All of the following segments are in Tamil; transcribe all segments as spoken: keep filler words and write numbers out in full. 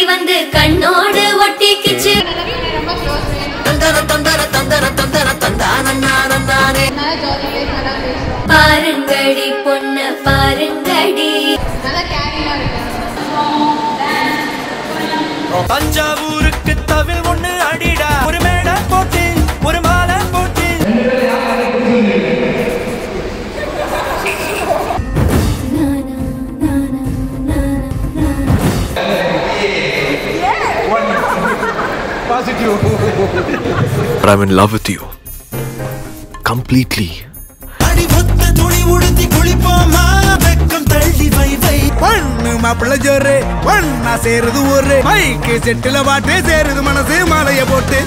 வந்து கண்ணோடு ஒட்டிக்கிச்சு பாருங்கடி பொண்ண பாருங்கடி தஞ்சாவூருக்கு தவில் ஒண்ணு அடிடா ஒரு மேடை போட்டு ஒரு மாலை போட்டு But I'm in love with you completely. அடி ஒத்த துணி உடுத்தி குளிப்போமா வெக்கம் தள்ளி வை வை பொண்ணு மாப்பிள்ள ஜோரு பொண்ணா சேருது ஒரு மைக்கு செட்டில பாட்டு சேருது மனசு மாலைய போட்டு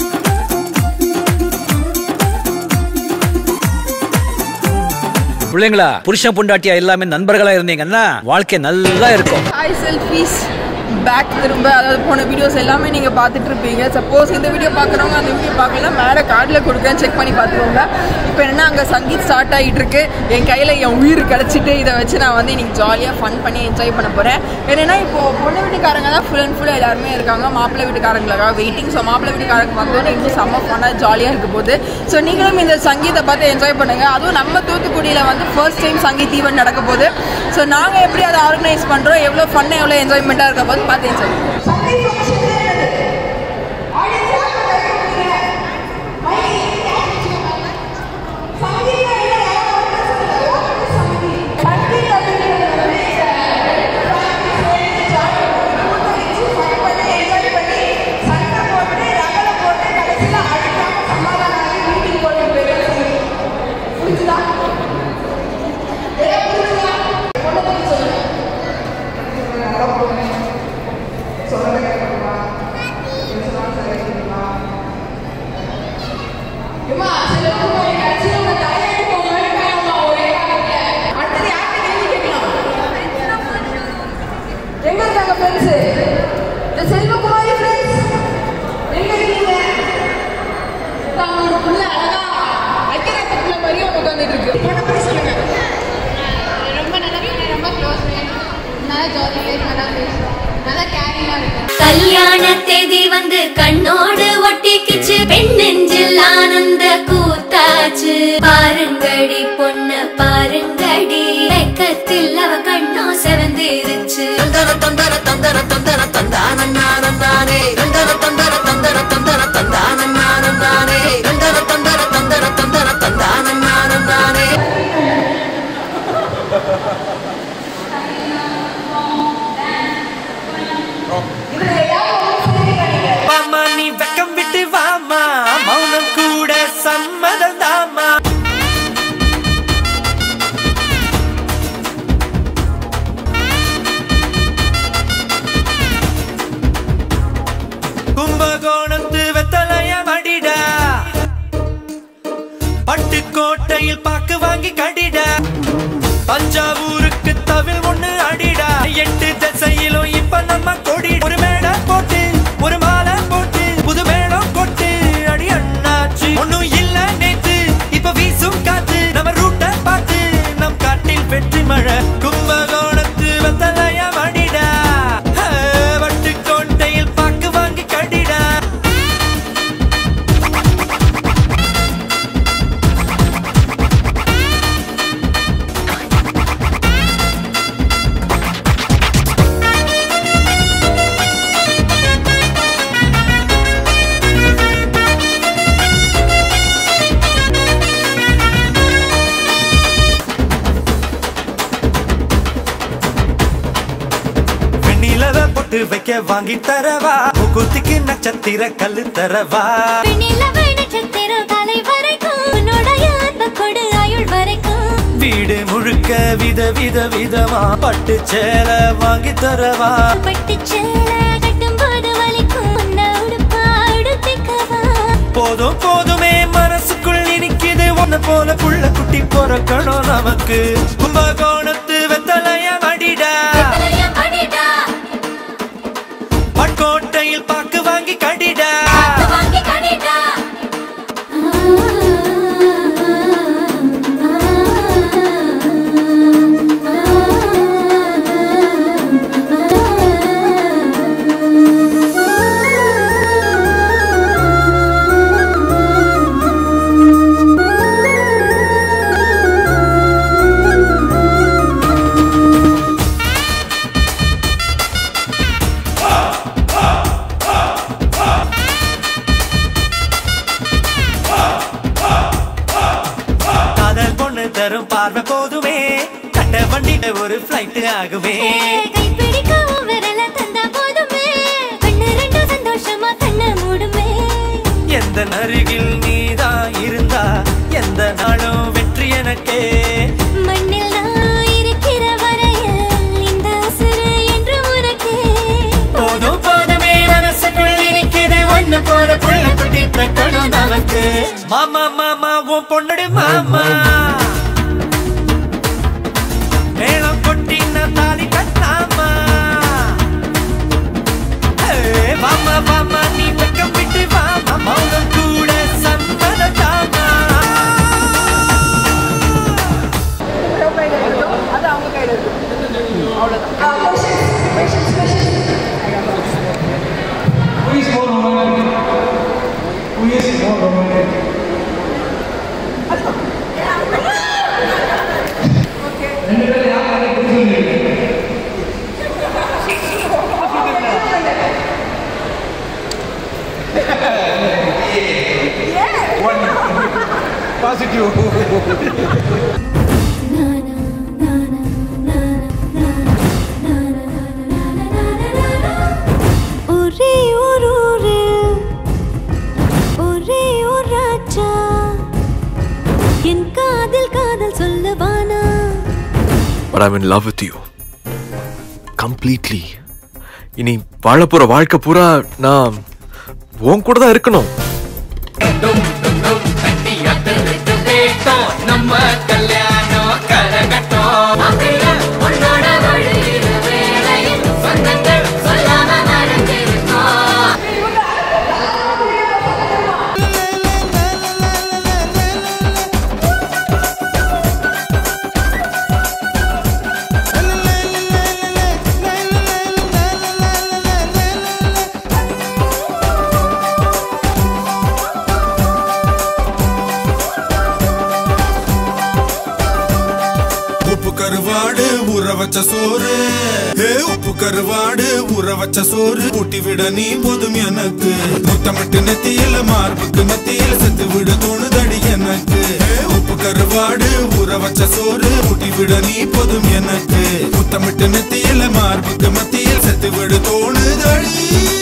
பிள்ளைங்களா புருஷன் பொண்டாட்டியா எல்லாமே நண்பர்களா இருந்தீங்கன்னா வாழ்க்கை நல்லா இருக்கும். ஹாய் செல்ஃபீஸ் பேக் திரும்ப அதாவது போன வீடியோஸ் எல்லாமே நீங்கள் பார்த்துட்டு இருப்பீங்க. சப்போஸ் இந்த வீடியோ பார்க்குறவங்க அந்த வீடியோ பார்க்கலாம் மேலே கார்டில் கொடுக்குறேன் செக் பண்ணி பார்த்துக்கோங்க. இப்போ என்னென்னா அங்கே சங்கீத் ஸ்டார்ட் ஆகிட்டு இருக்கு. என் கையில் என் உயிர் கிடச்சிட்டு இதை வச்சு நான் வந்து இன்னைக்கு ஜாலியாக ஃபன் பண்ணி என்ஜாய் பண்ண போகிறேன். என்னென்னா இப்போது பொண்ணு வீட்டுக்காரங்க தான் ஃபுல் அண்ட் ஃபுல்லாக எல்லாருமே இருக்காங்க. மாப்பிள்ளை வீட்டுக்காரங்களுக்காக வெயிட்டிங். ஸோ மாப்பிள்ளை வீட்டுக்காரங்க வந்தோன்னே இன்னும் செம்ம ஃபன்னாக ஜாலியாக இருக்க போகுது. ஸோ நீங்களும் இந்த சங்கீத்தை பார்த்து என்ஜாய் பண்ணுங்கள். அதுவும் நம்ம தூத்துக்குடியில் வந்து ஃபர்ஸ்ட் டைம் சங்கீத் ஈவெண்ட் நடக்க போகுது. ஸோ நாங்கள் எப்படி அதை ஆர்கனைஸ் பண்ணுறோம், எவ்வளோ ஃபன்னாக எவ்வளோ என்ஜாய்மெண்ட்டாக இருக்க போது பார்த்து என்ஜாய் பண்ணுவோம். கல்யாண தேதி வந்து கண்ணோடு ஒட்டிக்கிச்சு பெண் நெஞ்சில் ஆனந்த கூத்தாச்சு பாருங்கடி பொண்ண பாருங்கடி வெக்கத்தில் அவ கண்ணோ செவந்திருச்சு தந்தர தந்தர தந்தர தந்தர தந்தானே தந்தர தந்தர தந்தர தந்தர தந்தானே தந்தர தந்தர தந்தர தந்தர தந்தானே வாமா நீ வெக்கம் விட்டு வாமா மௌனம் கூட சம்மதம் தாமா கும்பகோணத்து வெத்தலைய மடிடா பட்டுக்கோட்டையில் பாக்கு வாங்கி கடிடா தஞ்சாவூருக்கு தவில் ஒண்ணு அடிடா எட்டு திசையிலும் இப்ப நம்ம கொடி ஒரு மேடை போட்டு ஒரு மாலை போட்டு புது மேடம் கொட்டு அடி அண்ணாச்சு ஒண்ணும் இல்ல நேத்து இப்ப வீசும் காத்து நம்ம ரூட்ட பார்த்து நம் காட்டில் வெற்றி மழை கும்பகோணத்து வெத்தலைய மடிடா வட்டுக்கோட்டையில் பாக்கு வாங்கி கடிடா வைக்க வாங்கி தரவா முகுத்திக்கு நட்சத்திர கல்லு தரவா நட்சத்திர தலை வரைக்கும் கொடு ஆயுள் வரைக்கும் வீடு முழுக்க வித வித விதமா பட்டு சேலை வாங்கி தரவா பட்டு சேலை கட்டும் போது வலிக்கும் போதும் போதுமே மனசுக்குள் நினைக்குது ஒன்ன போல புள்ள குட்டி பொறக்கணும் நமக்கு கும்பகோணத்து வெத்தலைய மடிடா பட்கோட்டையில் பாக்கு வாங்கி கடிடா ஒரு ஃளைட் ஆகுமே கைப்பிடிக்கவும் விரல தந்தா போதுமே கண்ணு ரெண்டும் சந்தோஷமா கண்ணை மூடுமே எந்த அருகில் நீதான் இருந்தா எந்த நாளும் வெற்றி எனக்கே மண்ணில் நான் இருக்கிற வரையில் இந்த சிறு என்று உனக்கே போதும் போதுமே மனசுக்குள் இருக்கிறது ஒண்ணு போற புள்ள குட்டி பெற்றணும் நமக்கு மாமா மாமா உன் பொண்ணுடு மாமா மேளம் கொட்டி நான் தாலி கட்டாமா மாமா மாமா நீ பக்கம் விட்டு வாமா மௌனம் கூட சம்மதத்தாமா அது அவங்க கையில் இருக்கு அவ்வளோதான். Who is more romantic? Who is more romantic? ரெண்டு பேரும் யார் அதை புரிஞ்சுக்கிறீங்க? One positive. ஒரே ஒரு ஊரு ஒரே ஒரு ராஜா என் காதல் காதல் சொல்லவானா But I'm in love with you. Completely. இனி வாழ போற வாழ்க்கை பூரா நான் உன் கூட தான் இருக்கணும். நம்ம கல்யாணம் கரகட்டம் உன்னோட வழியில வேளையில் சொந்தங்கள் சொல்லாம நடந்திருக்கோம் கருவாடு ஊற வச்ச சோறு ஹே உப்பு கருவாடு ஊற வச்ச சோறு ஊட்டி விட நீ போதும் எனக்கு முத்தமிட்டு நெத்தியில மார்புக்கு மத்தியில் செத்து விட தோணுதடி எனக்கு ஹே உப்பு கருவாடு ஊற வச்ச சோறு ஊட்டி விட நீ போதும் எனக்கு முத்தமிட்டு நெத்தியில மார்புக்கு மத்தியில் செத்து விட தோணுதடி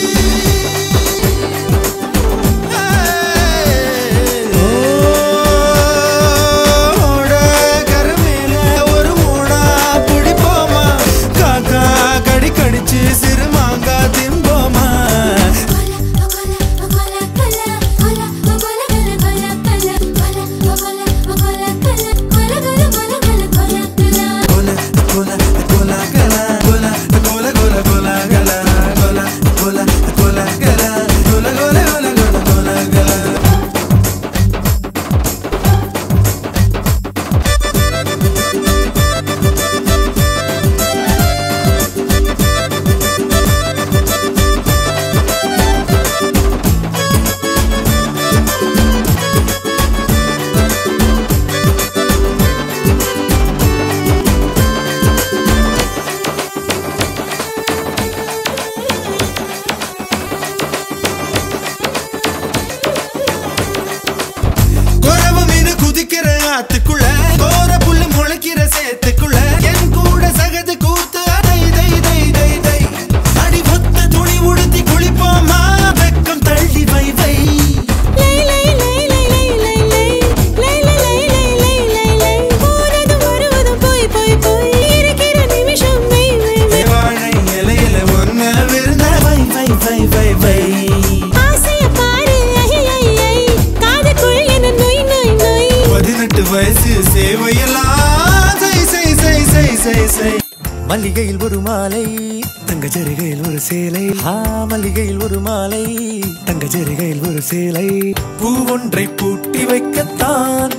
மல்லிகையில் ஒரு மாலை தங்க ஜரிகையில் ஒரு சேலை ஆ மல்லிகையில் ஒரு மாலை தங்க ஜரிகையில் ஒரு சேலை பூ ஒன்றை பூட்டி வைக்கத்தான்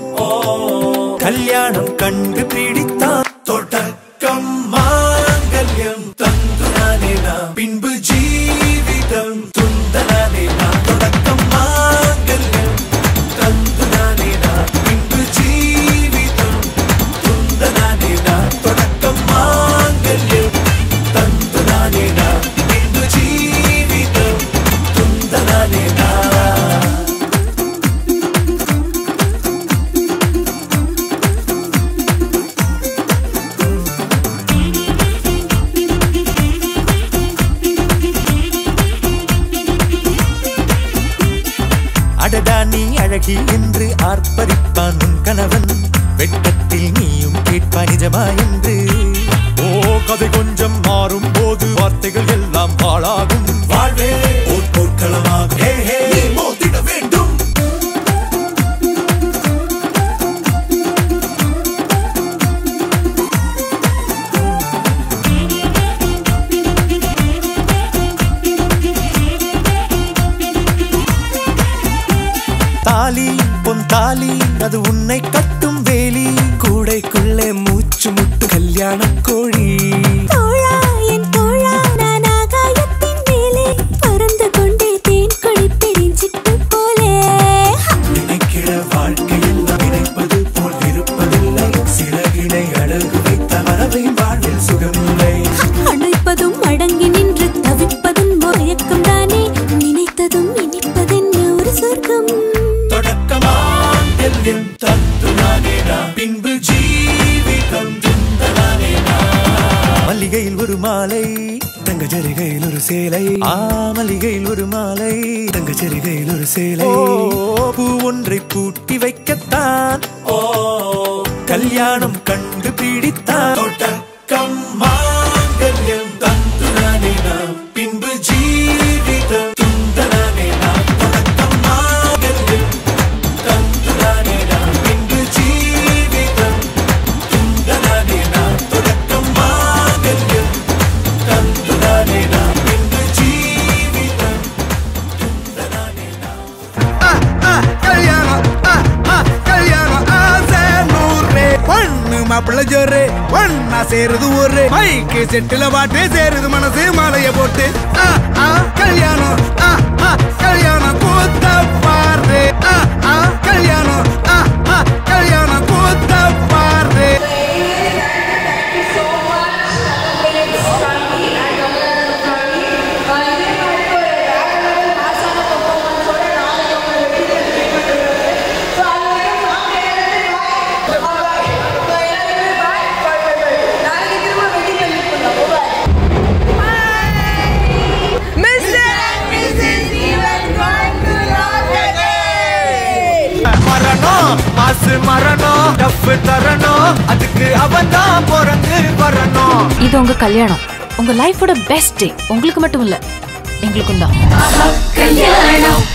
கல்யாணம் கண்டு பிடித்தான் தொடக்கம் மாங்கல்யம் தந்து நானே நான் பின்பு ஜீவிதம் துந்த நானே நான் தொடக்கம் மாங்கல்யம் தந்து நானே நான் பின்பு ஜீவிதம் துந்த நானே நான் தொடக்கம் மாங்கல்யம் தந்து நானே நான் பின்பு ஜீவிதம் துந்த நானே நான் அழகி என்று ஆர்ப்பரிப்பான் உன் கணவன் வெட்கத்தில் நீயும் கேட்பாய் நிஜமா என்று ஓ கதை கொஞ்சம் மாறும் போது வார்த்தைகள் எல்லாம் பாழாகும் வாழ்வே ஓர் போர்க்களமாக மோதிட வேண்டும் தாலி பொன் தாலி அது உன்னை கட்டும் வேலி கூடைக்குள்ளே மூச்சு முட்டு கல்யாண கோழி தோழா என் தோழா நான் ஆகாயத்தின் மேலே பறந்து கொண்டே தேன் குடிப்பேன் சிட்டு போலே நினைக்கிற வாழ்க்கையில் நினைப்பது போல் இருப்பதில்லை சிறகினை அழகு வைத்த மரபை வாழ்வில் சுகமில்லை அணைப்பதும் அடங்கி நின்று தவிப்பதும் மயக்கம் தானே நினைத்ததும் இனிப்பதென்ன ஒரு சொர்க்கம் பின்பு ஜீவிதம் மல்லிகையில் ஒரு மாலை தங்க ஜரிகையில் ஒரு சேலை ஆ மல்லிகையில் ஒரு மாலை தங்க ஜரிகையில் ஒரு சேலை பூ ஒன்றை பூட்டி வைக்கத்தான் ஓ கல்யாணம் கண்டு பிடித்தான் தொடக்கம் மாங்கல்யம் தந்துரானே நாம் பின்பு ஜீவிதம் துந்தரானே நாம் தொடக்கம் மாங்கல்யம் தந்துரானே நாம் பின்பு ஜீவிதம் துந்தரானே நாம் தொடக்கம் மாங்கல்யம் தந்துரானே நாம் பின்பு ஜீவிதம் துந்தரானே நாம் கல்யாணம் கல்யாணம் ஆசை நூறு பொண்ணு மாப்பிள்ள ஜோரு ஒன்னா சேருது ஒரு மைக்கு செட்டில பாட்டு சேருது மனசு மாலைய போட்டு கல்யாணம் கல்யாணம் கூத்த பாரு கல்யாணம் கல்யாணம் கூத்த பாரு மரணம் டஃப் தரணும் அதுக்கு அவன் தான் பிறந்து வரணும் இது உங்க கல்யாணம் உங்க லைஃபோட பெஸ்ட் டே உங்களுக்கு மட்டும் இல்ல எங்களுக்கும் தான் கல்யாணம்